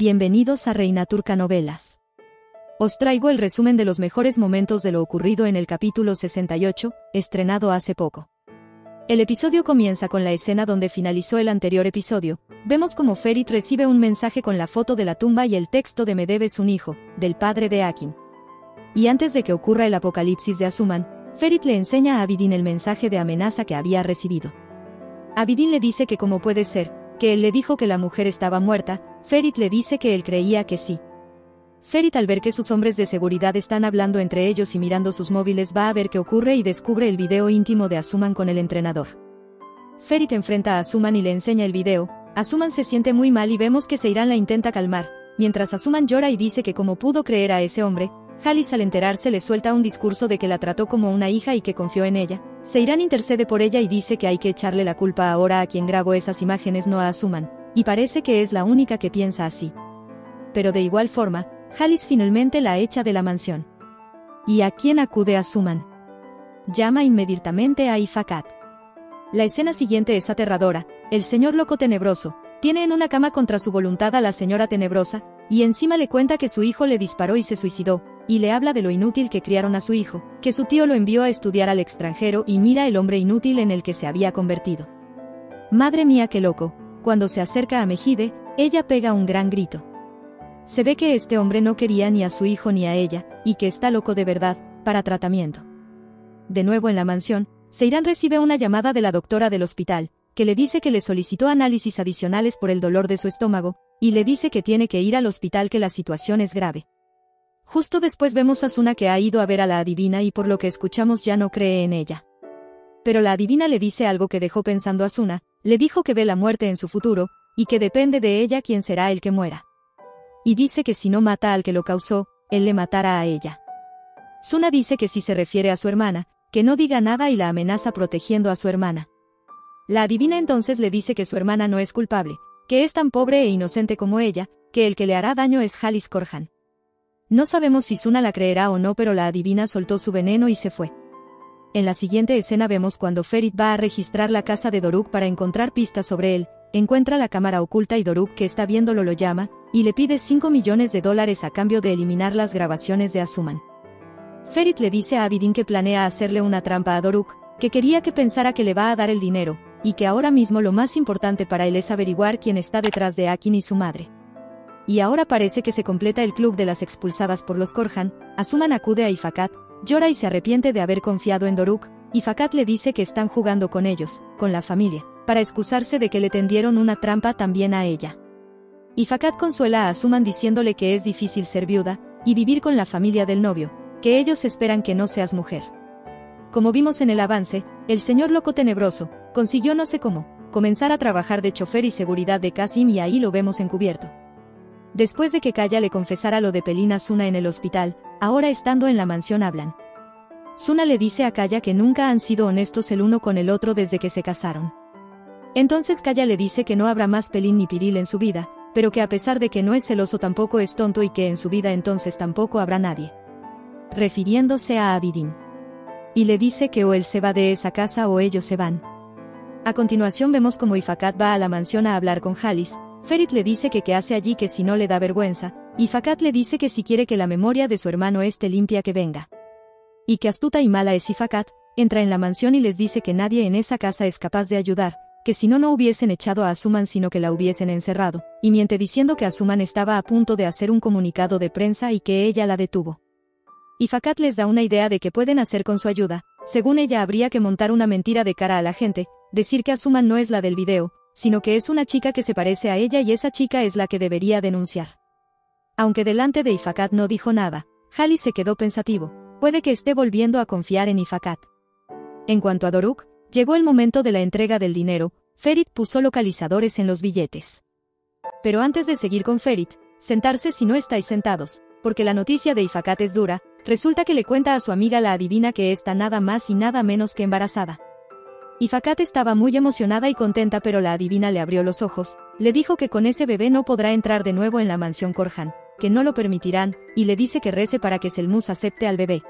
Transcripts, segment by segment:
Bienvenidos a Reina Turca Novelas. Os traigo el resumen de los mejores momentos de lo ocurrido en el capítulo 68, estrenado hace poco. El episodio comienza con la escena donde finalizó el anterior episodio. Vemos como Ferit recibe un mensaje con la foto de la tumba y el texto de "Me debes un hijo", del padre de Akin. Y antes de que ocurra el apocalipsis de Asuman, Ferit le enseña a Abidin el mensaje de amenaza que había recibido. Abidin le dice que cómo puede ser, que él le dijo que la mujer estaba muerta. Ferit le dice que él creía que sí. Ferit, al ver que sus hombres de seguridad están hablando entre ellos y mirando sus móviles, va a ver qué ocurre y descubre el video íntimo de Asuman con el entrenador. Ferit enfrenta a Asuman y le enseña el video. Asuman se siente muy mal y vemos que Seiran la intenta calmar, mientras Asuman llora y dice que cómo pudo creer a ese hombre. Halis, al enterarse, le suelta un discurso de que la trató como una hija y que confió en ella. Seiran intercede por ella y dice que hay que echarle la culpa ahora a quien grabó esas imágenes, no a Asuman, y parece que es la única que piensa así. Pero de igual forma, Halis finalmente la echa de la mansión. ¿Y a quién acude Asuman? Llama inmediatamente a Ifakat. La escena siguiente es aterradora. El señor loco tenebroso tiene en una cama contra su voluntad a la señora tenebrosa, y encima le cuenta que su hijo le disparó y se suicidó, y le habla de lo inútil que criaron a su hijo, que su tío lo envió a estudiar al extranjero y mira el hombre inútil en el que se había convertido. Madre mía, qué loco. Cuando se acerca a Mejide, ella pega un gran grito. Se ve que este hombre no quería ni a su hijo ni a ella, y que está loco de verdad, para tratamiento. De nuevo en la mansión, Seiran recibe una llamada de la doctora del hospital, que le dice que le solicitó análisis adicionales por el dolor de su estómago, y le dice que tiene que ir al hospital, que la situación es grave. Justo después vemos a Suna, que ha ido a ver a la adivina y por lo que escuchamos ya no cree en ella. Pero la adivina le dice algo que dejó pensando a Suna. Le dijo que ve la muerte en su futuro, y que depende de ella quién será el que muera. Y dice que si no mata al que lo causó, él le matará a ella. Suna dice que si se refiere a su hermana, que no diga nada y la amenaza protegiendo a su hermana. La adivina entonces le dice que su hermana no es culpable, que es tan pobre e inocente como ella, que el que le hará daño es Halis Korhan. No sabemos si Suna la creerá o no, pero la adivina soltó su veneno y se fue. En la siguiente escena vemos cuando Ferit va a registrar la casa de Doruk para encontrar pistas sobre él. Encuentra la cámara oculta y Doruk, que está viéndolo, lo llama, y le pide $5 millones a cambio de eliminar las grabaciones de Asuman. Ferit le dice a Abidin que planea hacerle una trampa a Doruk, que quería que pensara que le va a dar el dinero, y que ahora mismo lo más importante para él es averiguar quién está detrás de Akin y su madre. Y ahora parece que se completa el club de las expulsadas por los Korhan. Asuman acude a Ifakat, llora y se arrepiente de haber confiado en Doruk. Ifakat le dice que están jugando con ellos, con la familia, para excusarse de que le tendieron una trampa también a ella. Ifakat consuela a Asuman diciéndole que es difícil ser viuda y vivir con la familia del novio, que ellos esperan que no seas mujer. Como vimos en el avance, el señor loco tenebroso consiguió, no sé cómo, comenzar a trabajar de chofer y seguridad de Kasim, y ahí lo vemos encubierto. Después de que Kaya le confesara lo de Pelin a Suna en el hospital, ahora estando en la mansión hablan. Suna le dice a Kaya que nunca han sido honestos el uno con el otro desde que se casaron. Entonces Kaya le dice que no habrá más Pelin ni Piril en su vida, pero que a pesar de que no es celoso tampoco es tonto y que en su vida entonces tampoco habrá nadie. Refiriéndose a Abidin. Y le dice que o él se va de esa casa o ellos se van. A continuación vemos como Ifakat va a la mansión a hablar con Halis. Ferit le dice que qué hace allí, que si no le da vergüenza. Ifakat le dice que si quiere que la memoria de su hermano esté limpia que venga. Y que astuta y mala es Ifakat. Entra en la mansión y les dice que nadie en esa casa es capaz de ayudar, que si no, no hubiesen echado a Asuman sino que la hubiesen encerrado, y miente diciendo que Asuman estaba a punto de hacer un comunicado de prensa y que ella la detuvo. Ifakat les da una idea de qué pueden hacer con su ayuda. Según ella, habría que montar una mentira de cara a la gente, decir que Asuman no es la del video, sino que es una chica que se parece a ella y esa chica es la que debería denunciar. Aunque delante de Ifakat no dijo nada, Halis se quedó pensativo. Puede que esté volviendo a confiar en Ifakat. En cuanto a Doruk, llegó el momento de la entrega del dinero. Ferit puso localizadores en los billetes. Pero antes de seguir con Ferit, sentarse si no estáis sentados, porque la noticia de Ifakat es dura. Resulta que le cuenta a su amiga la adivina que está nada más y nada menos que embarazada. Ifakat estaba muy emocionada y contenta, pero la adivina le abrió los ojos, le dijo que con ese bebé no podrá entrar de nuevo en la mansión Korhan, que no lo permitirán, y le dice que rece para que Selmus acepte al bebé.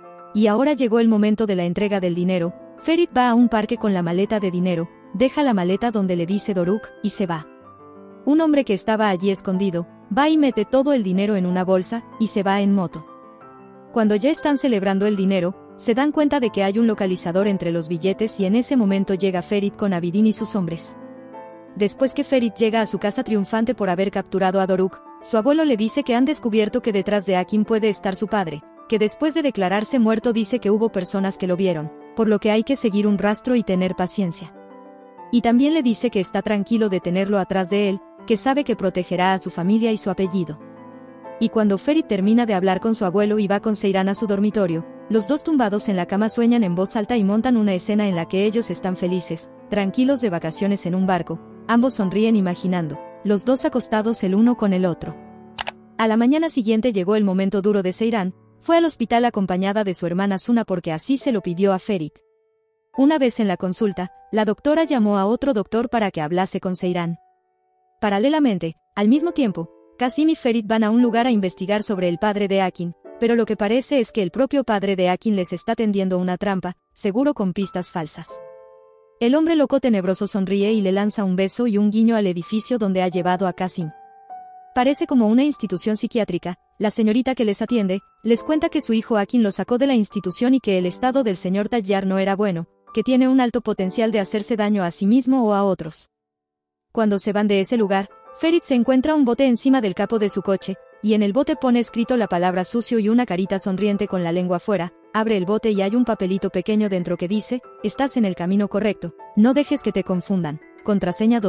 Y ahora llegó el momento de la entrega del dinero. Ferit va a un parque con la maleta de dinero, deja la maleta donde le dice Doruk, y se va. Un hombre que estaba allí escondido Va y mete todo el dinero en una bolsa, y se va en moto. Cuando ya están celebrando el dinero, se dan cuenta de que hay un localizador entre los billetes y en ese momento llega Ferit con Abidin y sus hombres. Después que Ferit llega a su casa triunfante por haber capturado a Doruk, su abuelo le dice que han descubierto que detrás de Akin puede estar su padre, que después de declararse muerto dice que hubo personas que lo vieron, por lo que hay que seguir un rastro y tener paciencia. Y también le dice que está tranquilo de tenerlo atrás de él, que sabe que protegerá a su familia y su apellido. Y cuando Ferit termina de hablar con su abuelo y va con Seiran a su dormitorio, los dos tumbados en la cama sueñan en voz alta y montan una escena en la que ellos están felices, tranquilos de vacaciones en un barco, ambos sonríen imaginando, los dos acostados el uno con el otro. A la mañana siguiente llegó el momento duro de Seiran, fue al hospital acompañada de su hermana Suna porque así se lo pidió a Ferit. Una vez en la consulta, la doctora llamó a otro doctor para que hablase con Seiran. Paralelamente, al mismo tiempo, Qasim y Ferit van a un lugar a investigar sobre el padre de Akin, pero lo que parece es que el propio padre de Akin les está tendiendo una trampa, seguro con pistas falsas. El hombre loco tenebroso sonríe y le lanza un beso y un guiño al edificio donde ha llevado a Qasim. Parece como una institución psiquiátrica. La señorita que les atiende, les cuenta que su hijo Akin lo sacó de la institución y que el estado del señor Tayyar no era bueno, que tiene un alto potencial de hacerse daño a sí mismo o a otros. Cuando se van de ese lugar, Ferit se encuentra un bote encima del capó de su coche, y en el bote pone escrito la palabra sucio y una carita sonriente con la lengua fuera. Abre el bote y hay un papelito pequeño dentro que dice, estás en el camino correcto, no dejes que te confundan, contraseña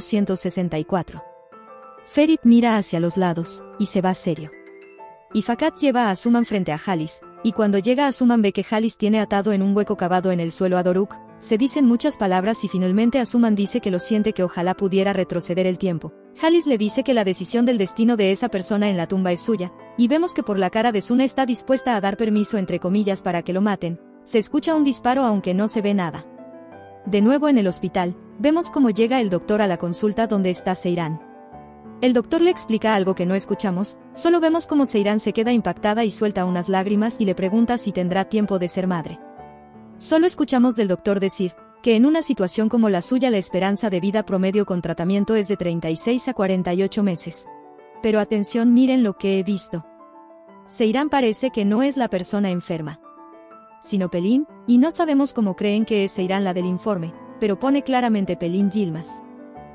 2264. Ferit mira hacia los lados, y se va serio. Y Fakat lleva a Asuman frente a Halis, y cuando llega Asuman ve que Halis tiene atado en un hueco cavado en el suelo a Doruk, se dicen muchas palabras y finalmente Asuman dice que lo siente, que ojalá pudiera retroceder el tiempo. Halis le dice que la decisión del destino de esa persona en la tumba es suya, y vemos que por la cara de Suna está dispuesta a dar permiso entre comillas para que lo maten. Se escucha un disparo aunque no se ve nada. De nuevo en el hospital, vemos cómo llega el doctor a la consulta donde está Seiran. El doctor le explica algo que no escuchamos, solo vemos cómo Seiran se queda impactada y suelta unas lágrimas y le pregunta si tendrá tiempo de ser madre. Solo escuchamos del doctor decir que en una situación como la suya la esperanza de vida promedio con tratamiento es de 36 a 48 meses. Pero atención, miren lo que he visto. Seiran parece que no es la persona enferma, sino Pelin, y no sabemos cómo creen que es Seiran la del informe, pero pone claramente Pelin Yilmaz.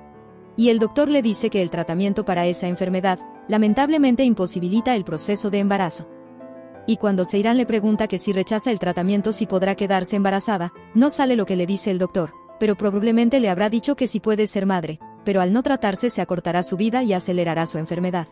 Y el doctor le dice que el tratamiento para esa enfermedad, lamentablemente imposibilita el proceso de embarazo. Y cuando Seiran le pregunta que si rechaza el tratamiento si podrá quedarse embarazada, no sale lo que le dice el doctor, pero probablemente le habrá dicho que sí puede ser madre, pero al no tratarse se acortará su vida y acelerará su enfermedad.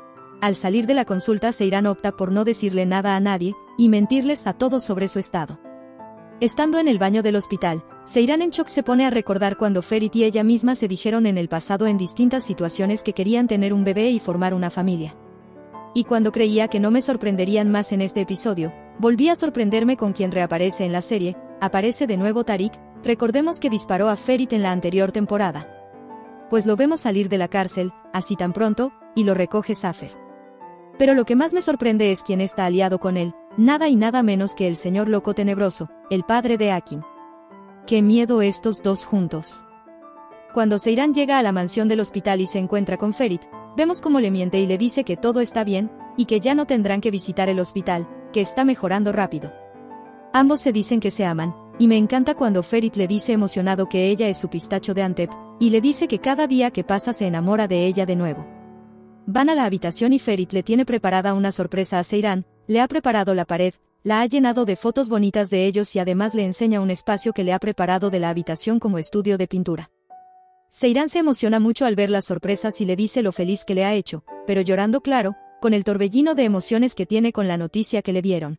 Al salir de la consulta Seiran opta por no decirle nada a nadie, y mentirles a todos sobre su estado. Estando en el baño del hospital, Seiran en shock se pone a recordar cuando Ferit y ella misma se dijeron en el pasado en distintas situaciones que querían tener un bebé y formar una familia. Y cuando creía que no me sorprenderían más en este episodio, volví a sorprenderme con quien reaparece en la serie. Aparece de nuevo Tariq, recordemos que disparó a Ferit en la anterior temporada. Pues lo vemos salir de la cárcel, así tan pronto, y lo recoge Zafer. Pero lo que más me sorprende es quién está aliado con él, nada y nada menos que el señor loco tenebroso, el padre de Akin. ¡Qué miedo estos dos juntos! Cuando Seiran llega a la mansión del hospital y se encuentra con Ferit, vemos cómo le miente y le dice que todo está bien, y que ya no tendrán que visitar el hospital, que está mejorando rápido. Ambos se dicen que se aman, y me encanta cuando Ferit le dice emocionado que ella es su pistacho de Antep, y le dice que cada día que pasa se enamora de ella de nuevo. Van a la habitación y Ferit le tiene preparada una sorpresa a Seiran, le ha preparado la pared, la ha llenado de fotos bonitas de ellos y además le enseña un espacio que le ha preparado de la habitación como estudio de pintura. Seiran se emociona mucho al ver las sorpresas y le dice lo feliz que le ha hecho, pero llorando claro, con el torbellino de emociones que tiene con la noticia que le dieron.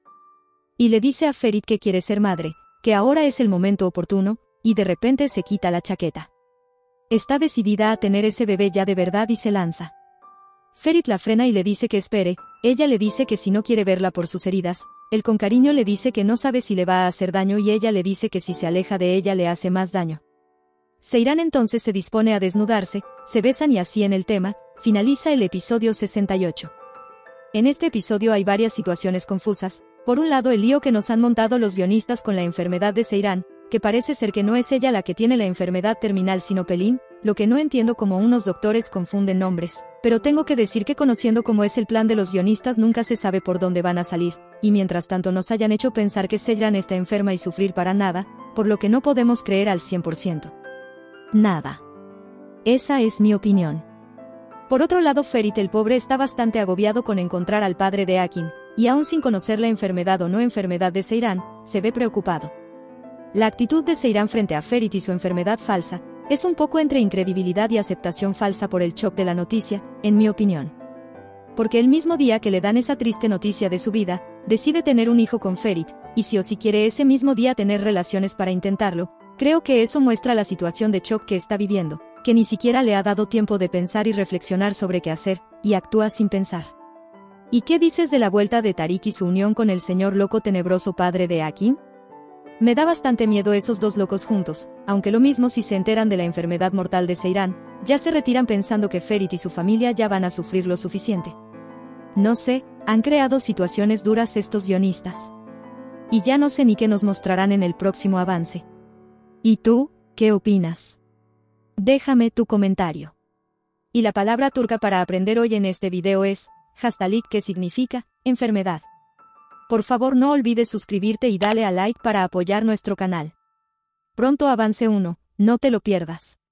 Y le dice a Ferit que quiere ser madre, que ahora es el momento oportuno, y de repente se quita la chaqueta. Está decidida a tener ese bebé ya de verdad y se lanza. Ferit la frena y le dice que espere, ella le dice que si no quiere verla por sus heridas, él con cariño le dice que no sabe si le va a hacer daño y ella le dice que si se aleja de ella le hace más daño. Seiran entonces se dispone a desnudarse, se besan y así en el tema, finaliza el episodio 68. En este episodio hay varias situaciones confusas, por un lado el lío que nos han montado los guionistas con la enfermedad de Seiran, que parece ser que no es ella la que tiene la enfermedad terminal sino Pelin, lo que no entiendo cómo unos doctores confunden nombres, pero tengo que decir que conociendo cómo es el plan de los guionistas nunca se sabe por dónde van a salir, y mientras tanto nos hayan hecho pensar que Seyran está enferma y sufrir para nada, por lo que no podemos creer al 100%. Nada. Esa es mi opinión. Por otro lado, Ferit el pobre está bastante agobiado con encontrar al padre de Akin, y aún sin conocer la enfermedad o no enfermedad de Seyran, se ve preocupado. La actitud de Seyran frente a Ferit y su enfermedad falsa, es un poco entre incredibilidad y aceptación falsa por el shock de la noticia, en mi opinión. Porque el mismo día que le dan esa triste noticia de su vida, decide tener un hijo con Ferit, y sí o sí quiere ese mismo día tener relaciones para intentarlo, creo que eso muestra la situación de shock que está viviendo, que ni siquiera le ha dado tiempo de pensar y reflexionar sobre qué hacer, y actúa sin pensar. ¿Y qué dices de la vuelta de Tariq y su unión con el señor loco tenebroso padre de Akin? Me da bastante miedo esos dos locos juntos, aunque lo mismo si se enteran de la enfermedad mortal de Seyran, ya se retiran pensando que Ferit y su familia ya van a sufrir lo suficiente. No sé, han creado situaciones duras estos guionistas. Y ya no sé ni qué nos mostrarán en el próximo avance. ¿Y tú, qué opinas? Déjame tu comentario. Y la palabra turca para aprender hoy en este video es Hastalik, que significa enfermedad. Por favor no olvides suscribirte y dale a like para apoyar nuestro canal. Pronto avance 1, no te lo pierdas.